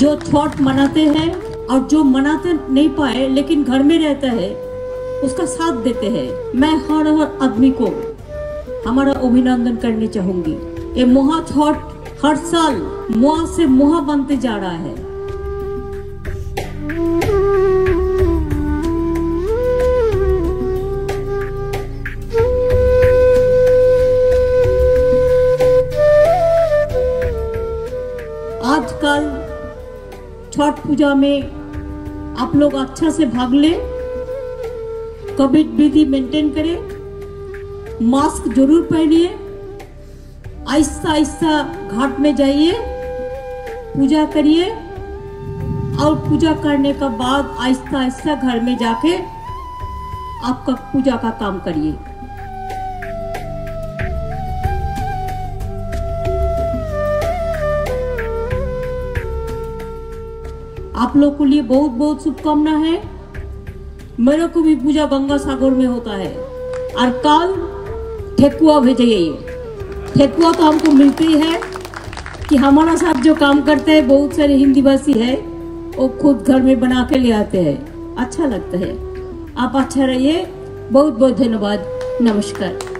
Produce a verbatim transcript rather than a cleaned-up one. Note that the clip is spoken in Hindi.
जो छठ मनाते हैं और जो मनाते नहीं पाए लेकिन घर में रहता है उसका साथ देते हैं। मैं हर हर आदमी को हमारा अभिनंदन करने चाहूंगी। ये महा छठ हर साल मुआ से मुहा बनते जा रहा है। आजकल छठ पूजा में आप लोग अच्छा से भाग ले, कोविड विधि मेंटेन करें, मास्क जरूर पहनिए, आहिस्ता आहिस्ता घाट में जाइए, पूजा करिए और पूजा करने के बाद आहिस्ता आहिस्ता घर में जाके आपका पूजा का काम करिए। आप लोग के लिए बहुत बहुत शुभकामना है। मेरे को भी पूजा गंगा सागर में होता है और कल ठेकुआ भेजिए। ठेकुआ तो हमको मिलते ही है कि हमारा साथ जो काम करते हैं बहुत सारे हिंदी भाषी है वो खुद घर में बना के ले आते हैं। अच्छा लगता है। आप अच्छा रहिए। बहुत बहुत धन्यवाद। नमस्कार।